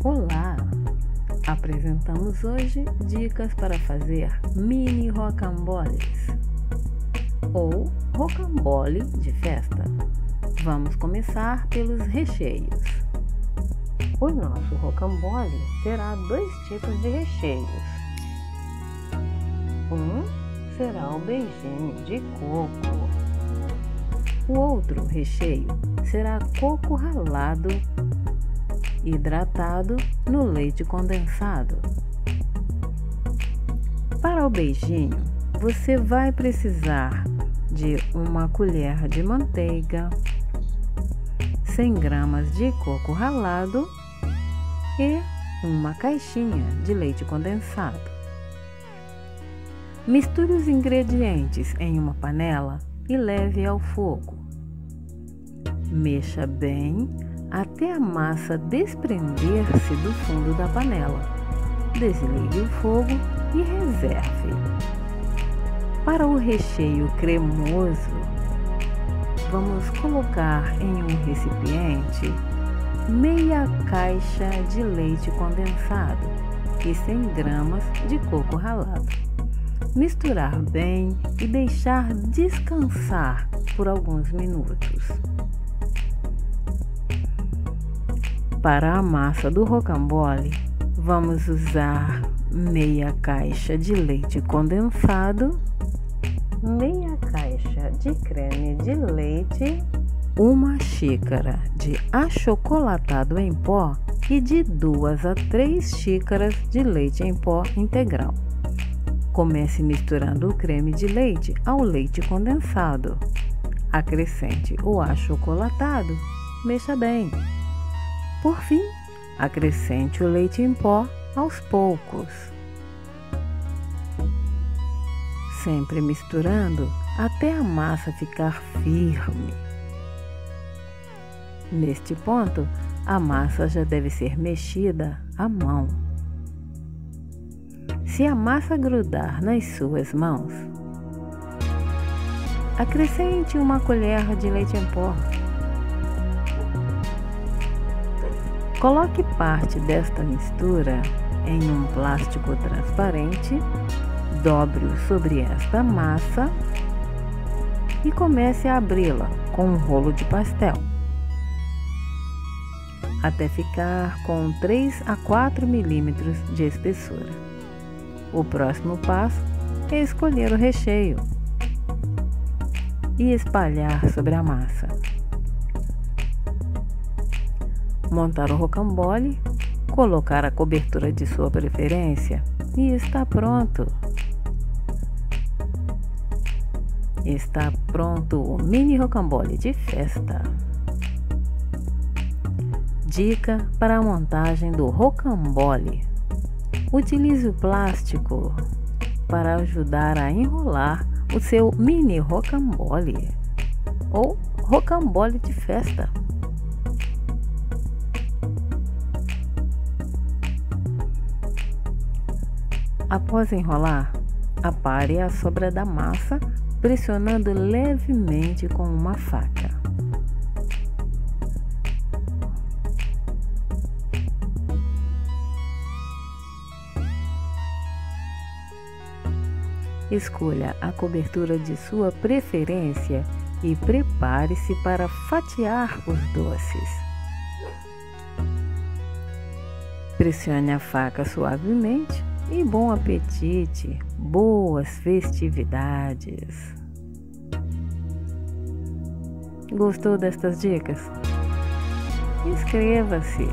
Olá! Apresentamos hoje dicas para fazer mini rocamboles ou rocambole de festa. Vamos começar pelos recheios. O nosso rocambole terá dois tipos de recheios. Um será o beijinho de coco. O outro recheio será coco ralado, hidratado no leite condensado. Para o beijinho, você vai precisar de uma colher de manteiga, 100 gramas de coco ralado e uma caixinha de leite condensado. Misture os ingredientes em uma panela e leve ao fogo. Mexa bem até a massa desprender-se do fundo da panela. Desligue o fogo e reserve. Para o recheio cremoso, vamos colocar em um recipiente meia caixa de leite condensado e 100 gramas de coco ralado. Misturar bem e deixar descansar por alguns minutos. Para a massa do rocambole, vamos usar meia caixa de leite condensado, meia caixa de creme de leite, uma xícara de achocolatado em pó e de 2 a 3 xícaras de leite em pó integral. Comece misturando o creme de leite ao leite condensado. Acrescente o achocolatado, mexa bem. Por fim, acrescente o leite em pó aos poucos, sempre misturando até a massa ficar firme. Neste ponto, a massa já deve ser mexida à mão. Se a massa grudar nas suas mãos, acrescente uma colher de leite em pó. Coloque parte desta mistura em um plástico transparente, dobre-o sobre esta massa e comece a abri-la com um rolo de pastel, até ficar com 3 a 4 milímetros de espessura. O próximo passo é escolher o recheio e espalhar sobre a massa. Montar o rocambole, colocar a cobertura de sua preferência e está pronto. Está pronto o mini rocambole de festa. Dica para a montagem do rocambole: utilize o plástico para ajudar a enrolar o seu mini rocambole ou rocambole de festa. Após enrolar, apare a sobra da massa pressionando levemente com uma faca. Escolha a cobertura de sua preferência e prepare-se para fatiar os doces. Pressione a faca suavemente. E bom apetite, boas festividades! Gostou destas dicas? Inscreva-se!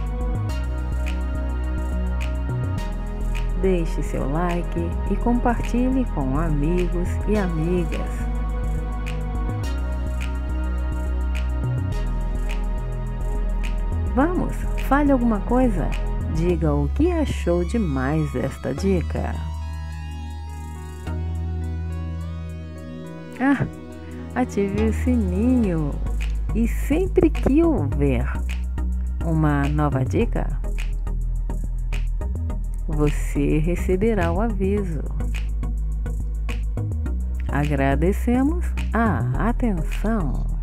Deixe seu like e compartilhe com amigos e amigas. Vamos, fale alguma coisa! Diga o que achou de mais esta dica. Ative o sininho e sempre que houver uma nova dica, você receberá o aviso. Agradecemos a atenção.